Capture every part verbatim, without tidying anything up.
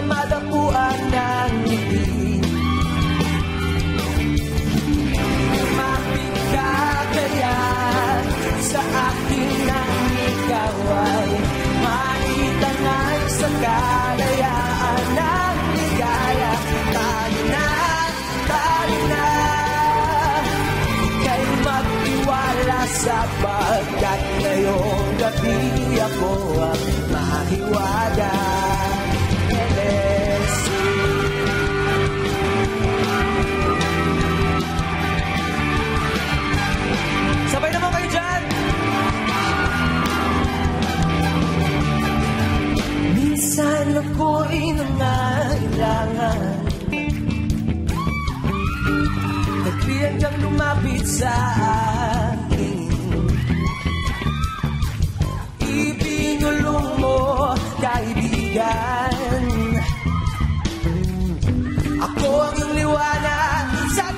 madapuan ng ngiti. Lumapit ka kaya sa akin nang ikaw ay maitangan sa kalayaan ng ligaya. Tayo na, tayo na, ika'y magtiwala sapagkat ngayong gabi ako ang mahiwaga. L S C. Sabay naman kayo dyan! Minsan ako'y nangailangan, nagpiyang kang lumapit sa akin. Ipinulong mo, kaibigan, ako ang iyong liwanag sa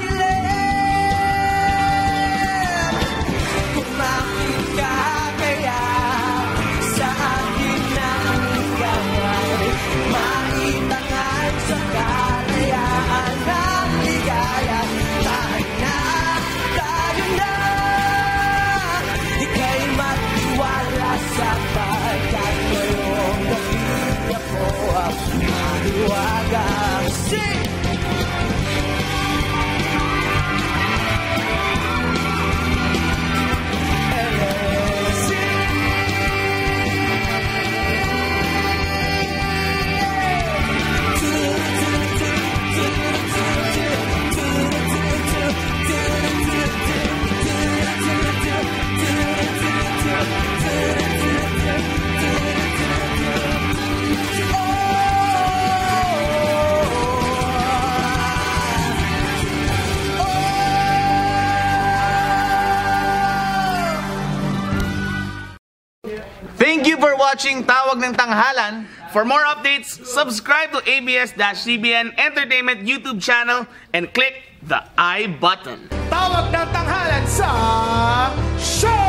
dilim. Kumapit ka kaya sa akin nang ikaw ay maitangan sa kalayaan ng ligaya. Tayo na, tayo na, ika'y magtiwala sapagkat ngayong gabi ako ang mahiwaga. Sing! Thank you for watching Tawag ng Tanghalan. For more updates, subscribe to A B S C B N Entertainment YouTube channel and click the I button. Tawag ng Tanghalan sa show!